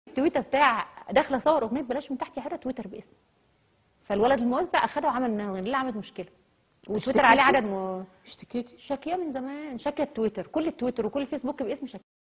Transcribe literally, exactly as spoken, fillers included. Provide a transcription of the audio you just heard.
التويتر بتاع داخله صور اغنيه بلاش من تحت يا حره تويتر باسمي. فالولد الموزع اخدها وعمل اللي عملت مشكله، وتويتر عليه عدد م... اشتكيتي؟ شاكيه من زمان، شاكيه التويتر، كل التويتر وكل الفيسبوك باسم شاكيه.